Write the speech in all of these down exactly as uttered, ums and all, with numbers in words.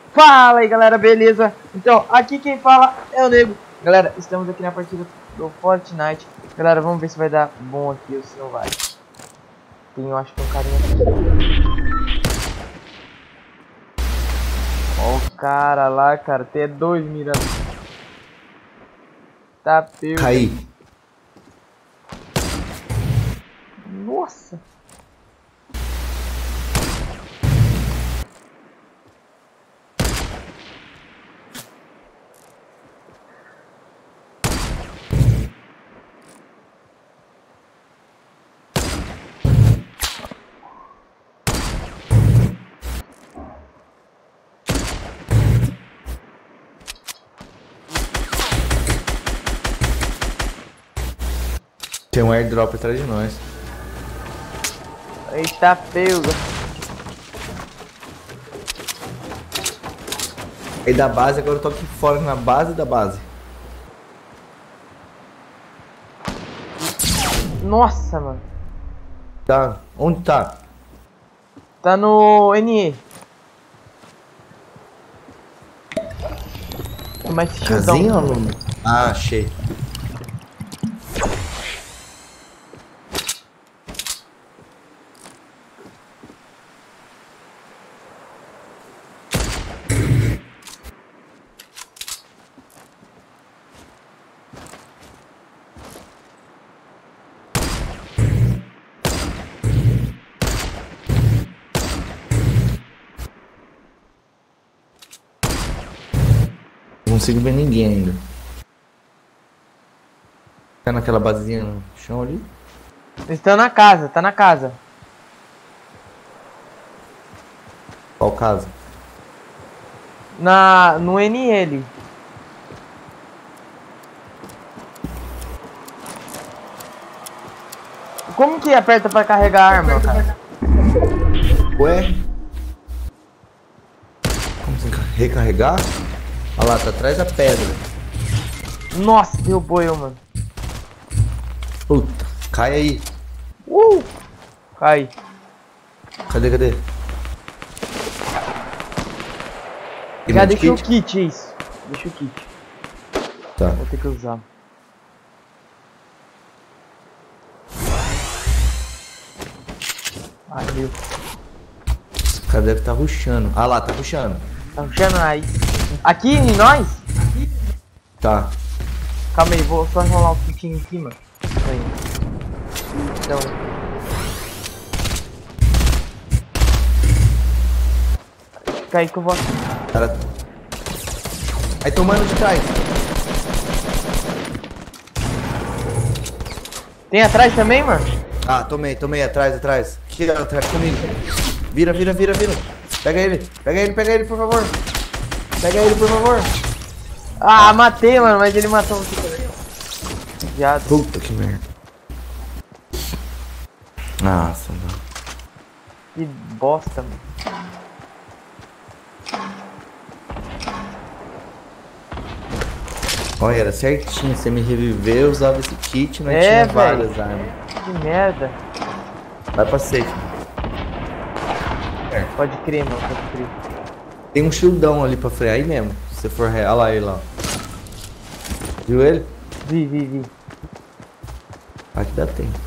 Fala aí galera, beleza? Então, aqui quem fala é o Nego. Galera, estamos aqui na partida do Fortnite. Galera, vamos ver se vai dar bom aqui ou se não vai. Tem, eu acho que um carinha aqui. Ó o cara lá, cara, tem dois mirando. Tá pego. Caí. Nossa. Tem um airdrop atrás de nós. Eita, pego. Aí da base, agora eu tô aqui fora na base da base. Nossa, mano. Tá, onde tá? Tá no N E. Mas esse Casinha ou não? Ah, achei. Não consigo ver ninguém ainda. Tá naquela basezinha no chão ali? Está na casa, tá na casa. Qual casa? Na, no N L. Como que aperta pra carregar a arma, cara? Ué? Como você recarregar? Olha lá, tá atrás da pedra. Nossa, derrubou eu, mano. Puta, cai aí. Uh! Cai. Cadê, cadê? Já deixa o kit, isso. Deixa o kit. Tá. Vou ter que usar. Valeu. Esse cara deve estar rushando. Ah lá, tá rushando. Tá puxando aí. Aqui em nós? Tá. Calma aí, vou só enrolar o kit em cima. Aí. Então. Fica aí que eu vou. Cara... Aí tomando de trás. Tem atrás também, mano? Ah, tomei, tomei, atrás, atrás. Aqui, atrás comigo. Vira, vira, vira, vira. Pega ele, pega ele, pega ele, por favor. Pega ele, por favor. Ah, matei, mano, mas ele matou você também. Viado. Puta que merda. Nossa, não. Que bosta, mano. Olha, era certinho. Você me reviveu, eu usava esse kit, nós É, tinha véio. várias armas. Que merda. Vai pra safe. É. Pode crer, mano, pode crer. Tem um shieldão ali pra frear aí mesmo. Se você for real, olha lá ele lá. Viu ele? Vi, vi, vi. Aqui dá tempo.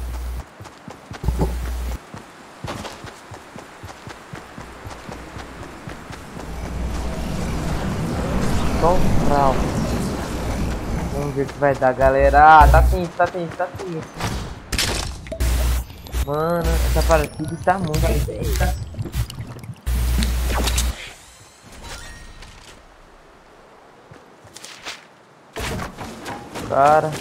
Só um frau. Vamos ver o que vai dar, galera. Ah, tá tenso, tá tenso, tá tenso. Mano, essa partida está muito tensa. Cara.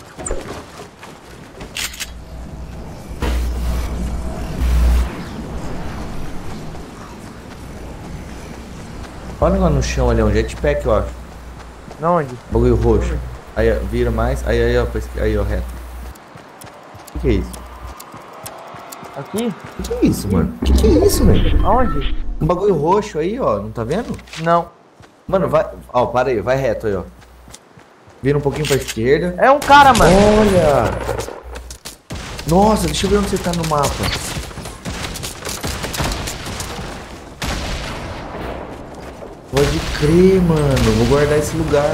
Olha lá no chão ali, é um jetpack, eu acho. Onde? Bagulho roxo. Aí, ó, vira mais. Aí, aí, ó, aí, ó, reto. O que, que é isso? Aqui? O que, que é isso, mano? O que, que é isso, velho? Aonde? Um bagulho roxo aí, ó. Não tá vendo? Não. Mano, vai. Ó, para aí, vai reto aí, ó. Vira um pouquinho pra esquerda. É um cara, mano. Olha! Nossa, deixa eu ver onde você tá no mapa. Pode crer, mano. Vou guardar esse lugar.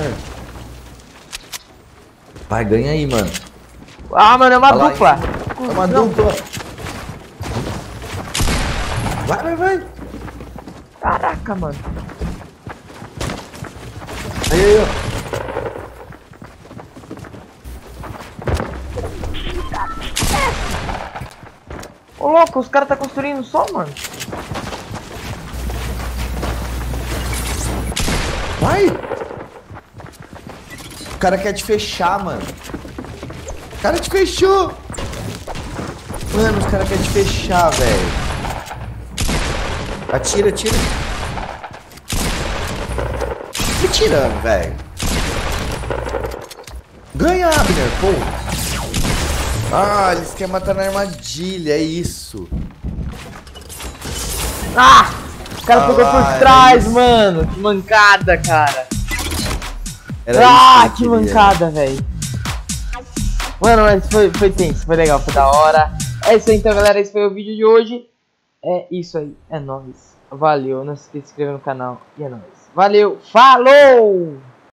Vai, ganha aí, mano. Ah, mano, é uma Olha dupla. lá, é uma Não. dupla. Vai, vai, vai. Caraca, mano. Aí, aí, ó. Ô, louco, os caras tá construindo só, mano. Vai. O cara quer te fechar, mano. O cara te fechou. Mano, os caras querem te fechar, velho. Atira, atira. Me tirando, velho. Ganha, Abner, pô. Ah, eles querem matar na armadilha, é isso. Ah! O cara Ah pegou lá, por era trás, isso. mano. Que mancada, cara. Era Ah, isso que eu queria. mancada, velho. Mano, mas foi, foi tenso, foi legal, foi da hora. É isso aí então, galera. Esse foi o vídeo de hoje. É isso aí, é nóis. Valeu, não se esqueça de se inscrever no canal. E é nóis. Valeu, falou!